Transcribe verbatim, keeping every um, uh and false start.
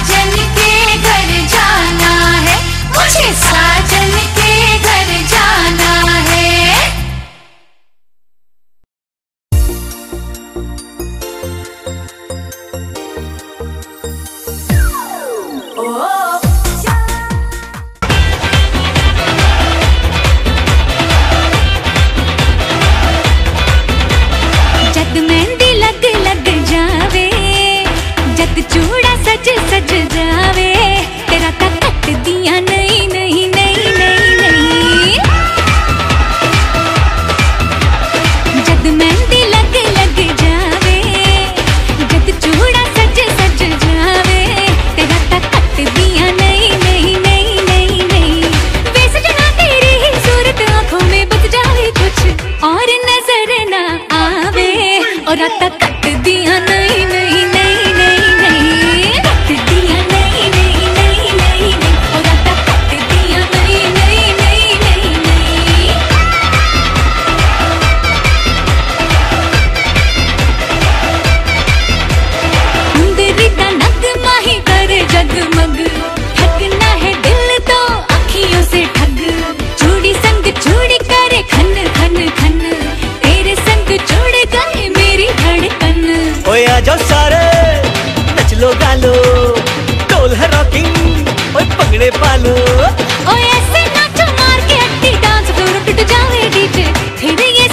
साजन के घर जाना है, मुझे साजन के घर जाना है। जद मेहंदी लग लग जावे, जद चूड़ा सज सज जावे, तेरा ता कट दिया नहीं नहीं नहीं नहीं नहीं। जद मेहंदी लग लग जावे, जद चूड़ा सज सज जावे, तेरा ता कट दिया नहीं नहीं नहीं नहीं नहीं। वे सजना तेरी ही सूरत आंखों में बस जाए कुछ और नजर ना आवे, और राता कट दिया नहीं नहीं नहीं नहीं नहीं। कट दिया नहीं नहीं नहीं नहीं नहीं, और राता कट दिया नहीं नहीं नहीं नहीं नहीं। मुंदरी दा नगमा ही करे जगमग, ठगना है दिल तो अखियों से ठग। चूड़ी संग चूड़ी करे खन खन खन, तेरे संग जुड़ गए मेरी धड़कन। ओए आजा सारे नच लो गालो, ढोल है रॉकिंग, ओए पगड़े पालो। ओए ऐसे नाचो मार के हट्टी डांस फ्लोर टूट जावे डीजे, फिर ये